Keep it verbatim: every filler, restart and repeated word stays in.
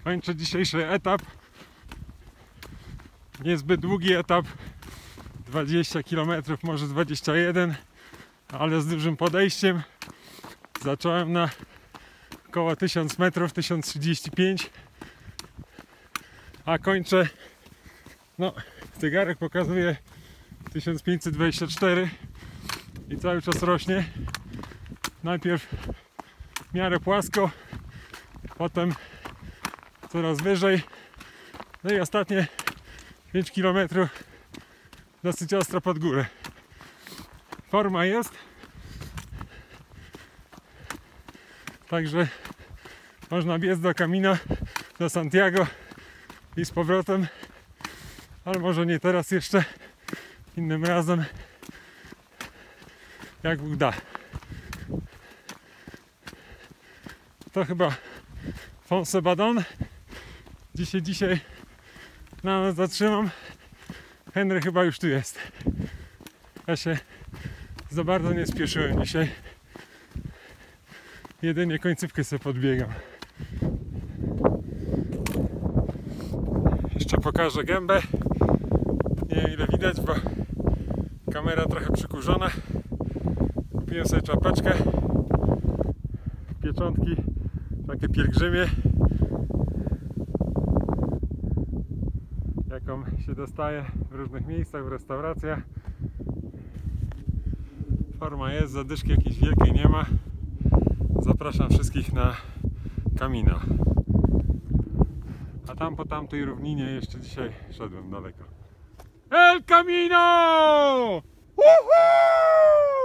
Kończę dzisiejszy etap. Niezbyt długi etap, dwadzieścia kilometrów, może dwadzieścia jeden, ale z dużym podejściem. Zacząłem na około tysiąc metrów, tysiąc trzydzieści pięć, a kończę, no zegarek pokazuje tysiąc pięćset dwadzieścia cztery i cały czas rośnie. Najpierw w miarę płasko, potem coraz wyżej, no i ostatnie pięć kilometrów dosyć ostro pod górę. Forma jest, także można biec do Camino, do Santiago i z powrotem, ale może nie teraz jeszcze, innym razem, jak Bóg da. To chyba Fonsebadon. Dzisiaj, dzisiaj na nas zatrzymam. Henry chyba już tu jest. Ja się za bardzo nie spieszyłem dzisiaj. Jedynie końcówkę sobie podbiegam. Jeszcze pokażę gębę. Nie wiem ile widać, bo kamera trochę przykurzona. Kupiłem sobie czapeczkę. Pieczątki, takie pielgrzymie, jaką się dostaje w różnych miejscach, w restauracjach. Forma jest, zadyszki jakiejś wielkiej nie ma. Zapraszam wszystkich na Camino. A tam po tamtej równinie jeszcze dzisiaj szedłem daleko. El Camino! Woohoo!